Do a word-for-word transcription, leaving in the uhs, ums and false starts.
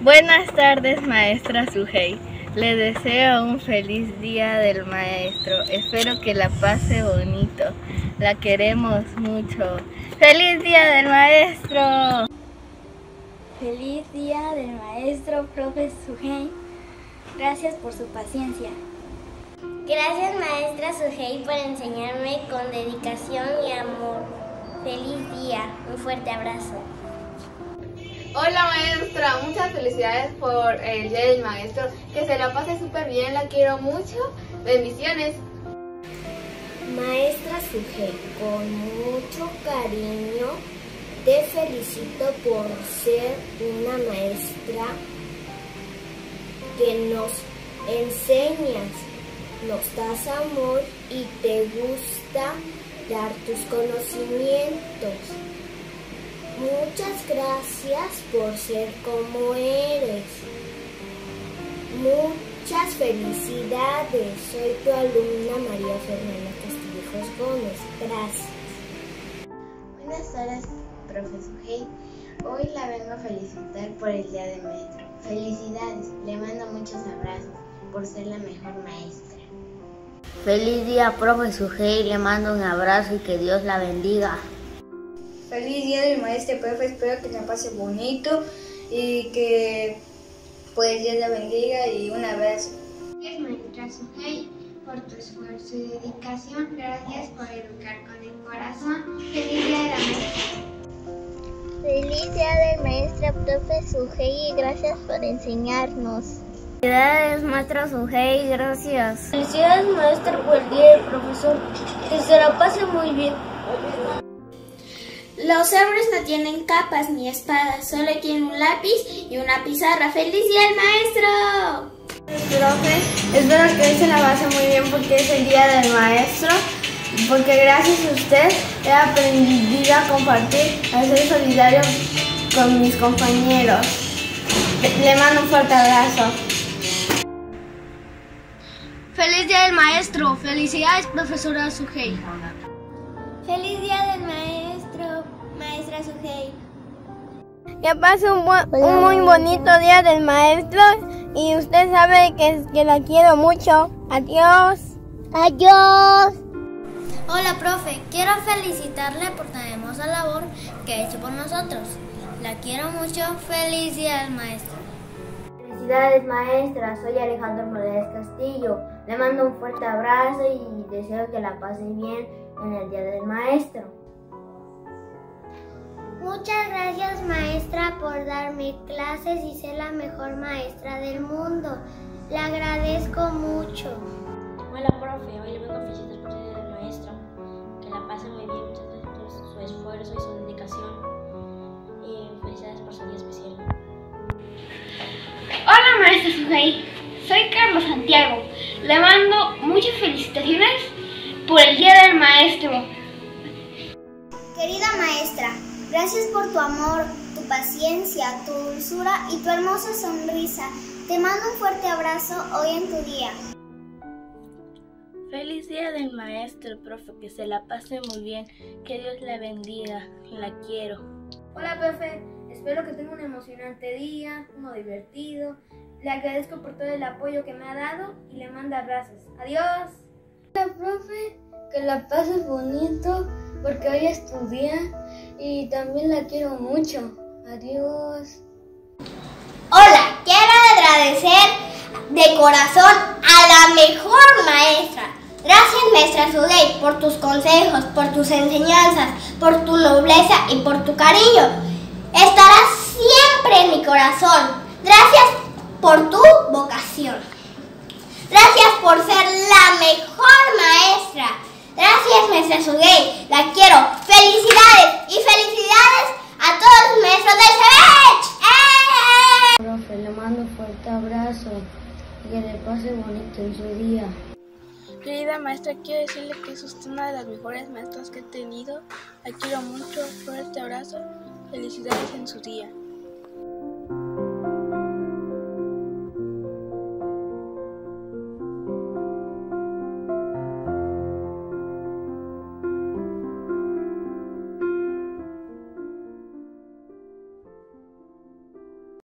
Buenas tardes, maestra Sujei. Le deseo un feliz día del maestro. Espero que la pase bonito. La queremos mucho. ¡Feliz día del maestro! Feliz día del maestro, profe Sujei. Gracias por su paciencia. Gracias, maestra Sujei, por enseñarme con dedicación y amor. Feliz día. Un fuerte abrazo. Hola maestra, muchas felicidades por el día del maestro, que se la pase súper bien, la quiero mucho, bendiciones. Maestra Sujei, con mucho cariño te felicito por ser una maestra que nos enseñas, nos das amor y te gusta dar tus conocimientos. Muchas gracias por ser como eres. Muchas felicidades. Soy tu alumna María Fernanda Castillejos Gómez. Gracias. Buenas tardes, profe Sujei. Hoy la vengo a felicitar por el Día del Maestro. Felicidades. Le mando muchos abrazos por ser la mejor maestra. Feliz día, profe Sujei. Le mando un abrazo y que Dios la bendiga. Feliz día del maestro, profe, espero que la pase bonito y que pues Dios la bendiga y un abrazo. Gracias, maestra Sujei, por tu esfuerzo y dedicación. Gracias por educar con el corazón. Feliz día de la maestra. Feliz día del maestro, profe Sujei, y gracias por enseñarnos. Felicidades, maestra Sujei, gracias. Felicidades, maestra, por el día del profesor. Que se la pase muy bien. Los héroes no tienen capas ni espadas, solo tienen un lápiz y una pizarra. ¡Feliz día al maestro! Profe, espero que hoy se la pase muy bien porque es el día del maestro, porque gracias a usted he aprendido a compartir, a ser solidario con mis compañeros. Le mando un fuerte abrazo. Feliz día del maestro. Felicidades, profesora Sujei. Feliz día del maestro, maestra Sujei. Que pase un, un muy bonito día del maestro y usted sabe que, que la quiero mucho. Adiós. Adiós. Hola, profe. Quiero felicitarle por tan hermosa labor que ha hecho por nosotros. La quiero mucho. Feliz día del maestro. Felicidades, maestra. Soy Alejandro Morales Castillo. Le mando un fuerte abrazo y deseo que la pase bien en el día del maestro. Muchas gracias, maestra, por darme clases y ser la mejor maestra del mundo. Le agradezco mucho. Hola, profe. Hoy le vengo a felicitar por el día del maestro. Que la pase muy bien. Muchas gracias por su esfuerzo y su dedicación. Y felicidades por su día especial. Hola, maestra Sujei. Soy Carlos Santiago. Le mando muchas felicitaciones por el día del maestro. Querida maestra, gracias por tu amor, tu paciencia, tu dulzura y tu hermosa sonrisa. Te mando un fuerte abrazo hoy en tu día. Feliz día del maestro, profe, que se la pase muy bien, que Dios la bendiga, la quiero. Hola, profe, espero que tenga un emocionante día, uno divertido. Le agradezco por todo el apoyo que me ha dado y le mando abrazos. Adiós. Hola, profe, que la pases bonito porque hoy es tu día y también la quiero mucho. Adiós. Hola, quiero agradecer de corazón a la mejor maestra. Gracias, maestra Sujei, por tus consejos, por tus enseñanzas, por tu nobleza y por tu cariño. Estarás siempre en mi corazón. Gracias por tu vocación. Gracias por ser la mejor maestra. Gracias, maestra Sujei. La quiero. Felicidades y felicidades a todos los maestros del CEBECH. ¡Eh! Profe, le mando un fuerte abrazo y que le pase bonito en su día. Querida maestra, quiero decirle que es usted una de las mejores maestras que he tenido. La quiero mucho, fuerte abrazo, felicidades en su día.